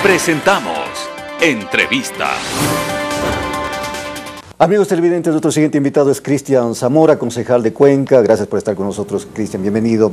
Presentamos Entrevista. Amigos televidentes, nuestro siguiente invitado es Cristian Zamora, concejal de Cuenca. Gracias por estar con nosotros, Cristian, bienvenido.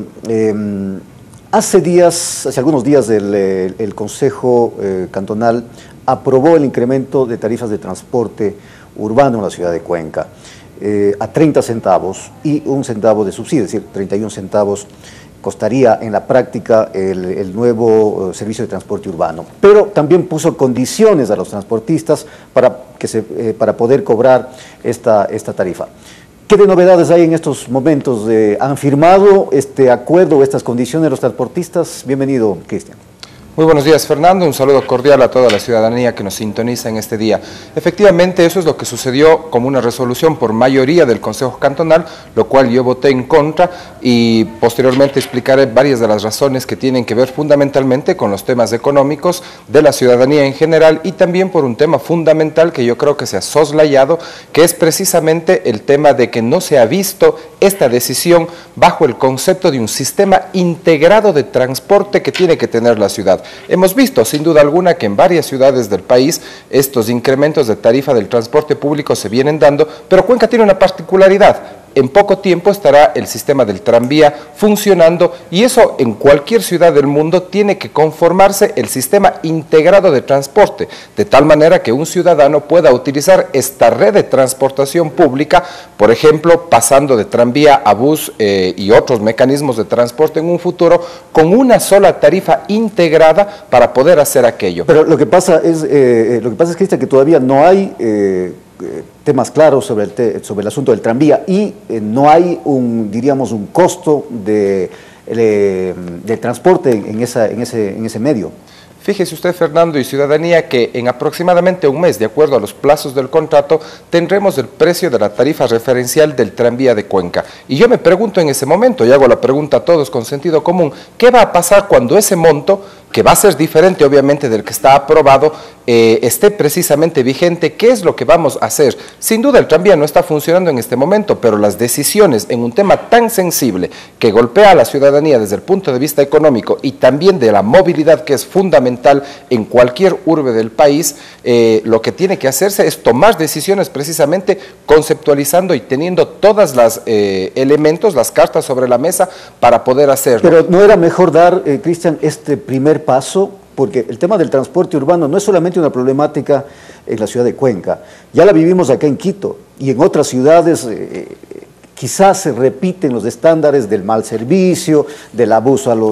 Hace algunos días el Consejo Cantonal aprobó el incremento de tarifas de transporte urbano en la ciudad de Cuenca a 30 centavos y 1 centavo de subsidio, es decir, 31 centavos costaría en la práctica el nuevo servicio de transporte urbano. Pero también puso condiciones a los transportistas para poder cobrar esta tarifa. ¿Qué de novedades hay en estos momentos? ¿Han firmado este acuerdo o estas condiciones los transportistas? Bienvenido, Cristian. Muy buenos días, Fernando. Un saludo cordial a toda la ciudadanía que nos sintoniza en este día. Efectivamente, eso es lo que sucedió como una resolución por mayoría del Consejo Cantonal, lo cual yo voté en contra y posteriormente explicaré varias de las razones que tienen que ver fundamentalmente con los temas económicos de la ciudadanía en general y también por un tema fundamental que yo creo que se ha soslayado, que es precisamente el tema de que no se ha visto esta decisión bajo el concepto de un sistema integrado de transporte que tiene que tener la ciudad. Hemos visto, sin duda alguna, que en varias ciudades del país estos incrementos de tarifa del transporte público se vienen dando, pero Cuenca tiene una particularidad. En poco tiempo estará el sistema del tranvía funcionando y eso en cualquier ciudad del mundo tiene que conformarse el sistema integrado de transporte, de tal manera que un ciudadano pueda utilizar esta red de transportación pública, por ejemplo, pasando de tranvía a bus y otros mecanismos de transporte en un futuro, con una sola tarifa integrada para poder hacer aquello. Pero lo que pasa es, Cristian, que todavía no hay temas claros sobre el asunto del tranvía y no hay un costo de transporte en ese medio. Fíjese usted, Fernando y ciudadanía, que en aproximadamente un mes, de acuerdo a los plazos del contrato, tendremos el precio de la tarifa referencial del tranvía de Cuenca. Y yo me pregunto en ese momento, y hago la pregunta a todos con sentido común, ¿qué va a pasar cuando ese monto, que va a ser diferente obviamente del que está aprobado, esté precisamente vigente? ¿Qué es lo que vamos a hacer? Sin duda el tranvía no está funcionando en este momento, pero las decisiones en un tema tan sensible que golpea a la ciudadanía desde el punto de vista económico y también de la movilidad, que es fundamental en cualquier urbe del país, lo que tiene que hacerse es tomar decisiones precisamente conceptualizando y teniendo todas las elementos, las cartas sobre la mesa para poder hacerlo. Pero ¿no era mejor dar, Cristian, este primer paso? Porque el tema del transporte urbano no es solamente una problemática en la ciudad de Cuenca, ya la vivimos acá en Quito y en otras ciudades. Quizás se repiten los estándares del mal servicio, del abuso a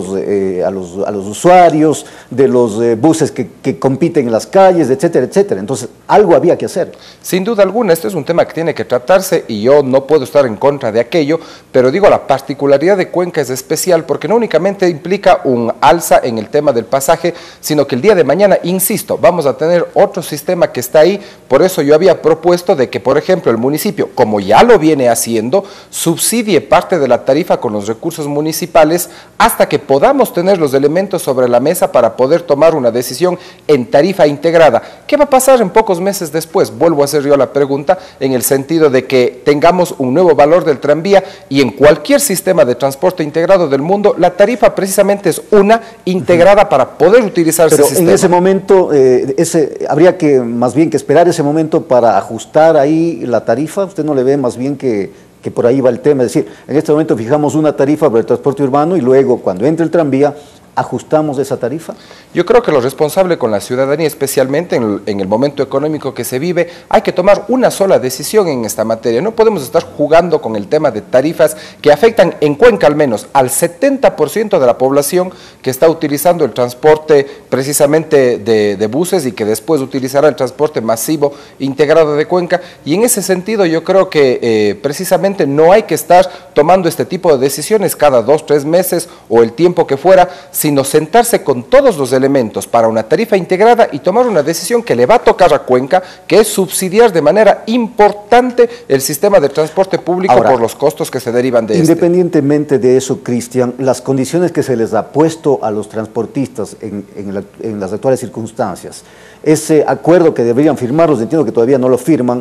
los usuarios, de los buses que compiten en las calles, etcétera, etcétera. Entonces, algo había que hacer. Sin duda alguna, este es un tema que tiene que tratarse y yo no puedo estar en contra de aquello, pero digo, la particularidad de Cuenca es especial porque no únicamente implica un alza en el tema del pasaje, sino que el día de mañana, insisto, vamos a tener otro sistema que está ahí. Por eso yo había propuesto de que, por ejemplo, el municipio, como ya lo viene haciendo, subsidie parte de la tarifa con los recursos municipales hasta que podamos tener los elementos sobre la mesa para poder tomar una decisión en tarifa integrada. ¿Qué va a pasar en pocos meses después? Vuelvo a hacer yo la pregunta en el sentido de que tengamos un nuevo valor del tranvía y en cualquier sistema de transporte integrado del mundo, la tarifa precisamente es una integrada para poder utilizar ese sistema. En ese momento, habría que más bien que esperar ese momento para ajustar ahí la tarifa. ¿Usted no le ve más bien que por ahí va el tema? Es decir, en este momento fijamos una tarifa para el transporte urbano y luego cuando entre el tranvía ajustamos esa tarifa. Yo creo que lo responsable con la ciudadanía, especialmente en el momento económico que se vive, hay que tomar una sola decisión en esta materia. No podemos estar jugando con el tema de tarifas que afectan en Cuenca al menos al 70% de la población que está utilizando el transporte precisamente de buses y que después utilizará el transporte masivo integrado de Cuenca. Y en ese sentido yo creo que precisamente no hay que estar tomando este tipo de decisiones cada 2 o 3 meses o el tiempo que fuera, sino sentarse con todos los elementos para una tarifa integrada y tomar una decisión que le va a tocar a Cuenca, que es subsidiar de manera importante el sistema de transporte público. Ahora, por los costos que se derivan de independientemente de eso, Cristian, las condiciones que se les ha puesto a los transportistas en las actuales circunstancias, ese acuerdo que deberían firmarlos, entiendo que todavía no lo firman,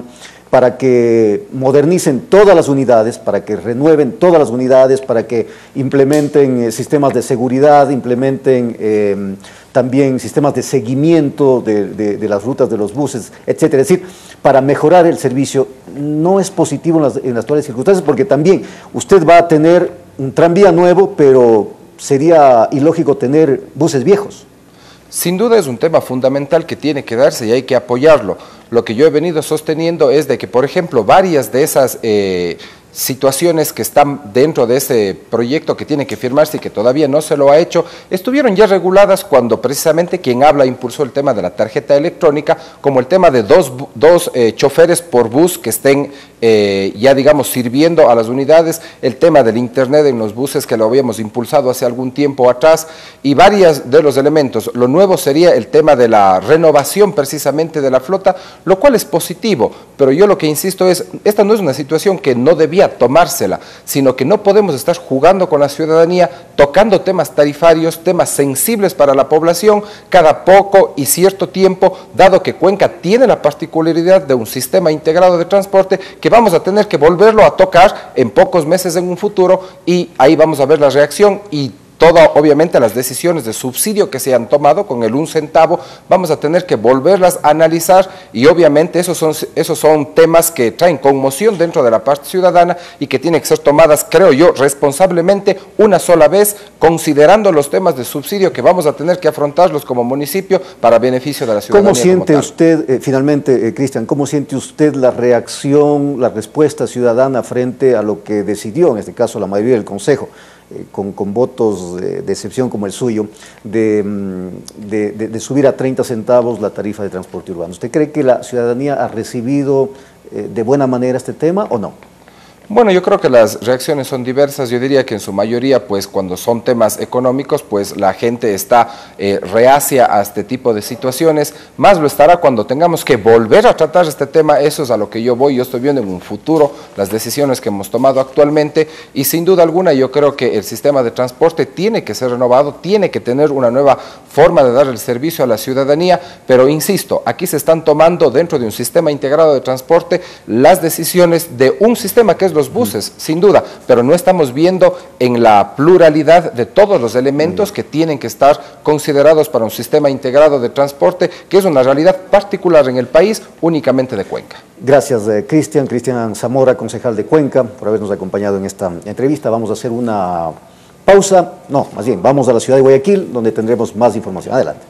para que modernicen todas las unidades, para que renueven todas las unidades, para que implementen sistemas de seguridad, implementen también sistemas de seguimiento de las rutas de los buses, etcétera. Es decir, para mejorar el servicio. No es positivo en las actuales circunstancias, porque también usted va a tener un tranvía nuevo, pero sería ilógico tener buses viejos. Sin duda es un tema fundamental que tiene que darse y hay que apoyarlo. Lo que yo he venido sosteniendo es de que, por ejemplo, varias de esas situaciones que están dentro de ese proyecto que tiene que firmarse y que todavía no se lo ha hecho, estuvieron ya reguladas cuando precisamente quien habla impulsó el tema de la tarjeta electrónica, como el tema de dos choferes por bus que estén ya digamos sirviendo a las unidades, el tema del internet en los buses que lo habíamos impulsado hace algún tiempo atrás y varios de los elementos. Lo nuevo sería el tema de la renovación precisamente de la flota, lo cual es positivo, pero yo lo que insisto es, esta no es una situación que no debía tomársela, sino que no podemos estar jugando con la ciudadanía, tocando temas tarifarios, temas sensibles para la población, cada poco y cierto tiempo, dado que Cuenca tiene la particularidad de un sistema integrado de transporte que vamos a tener que volverlo a tocar en pocos meses en un futuro y ahí vamos a ver la reacción y todas, obviamente, las decisiones de subsidio que se han tomado con el 1 centavo, vamos a tener que volverlas a analizar y obviamente esos son temas que traen conmoción dentro de la parte ciudadana y que tienen que ser tomadas, creo yo, responsablemente una sola vez, considerando los temas de subsidio que vamos a tener que afrontarlos como municipio para beneficio de la ciudadanía. ¿Cómo siente usted, finalmente, Cristian, cómo siente usted la reacción, la respuesta ciudadana frente a lo que decidió, en este caso, la mayoría del Consejo? Con votos de excepción como el suyo, de subir a 30 centavos la tarifa de transporte urbano. ¿Usted cree que la ciudadanía ha recibido de buena manera este tema o no? Bueno, yo creo que las reacciones son diversas. Yo diría que en su mayoría, pues cuando son temas económicos, pues la gente está reacia a este tipo de situaciones. Más lo estará cuando tengamos que volver a tratar este tema. Eso es a lo que yo voy. Yo estoy viendo en un futuro las decisiones que hemos tomado actualmente y sin duda alguna yo creo que el sistema de transporte tiene que ser renovado, tiene que tener una nueva forma de dar el servicio a la ciudadanía, pero insisto, aquí se están tomando dentro de un sistema integrado de transporte las decisiones de un sistema que es los buses, sin duda, pero no estamos viendo en la pluralidad de todos los elementos que tienen que estar considerados para un sistema integrado de transporte, que es una realidad particular en el país, únicamente de Cuenca. Gracias, Cristian Zamora, concejal de Cuenca, por habernos acompañado en esta entrevista. Vamos a hacer una pausa, no, más bien, vamos a la ciudad de Guayaquil, donde tendremos más información. Adelante.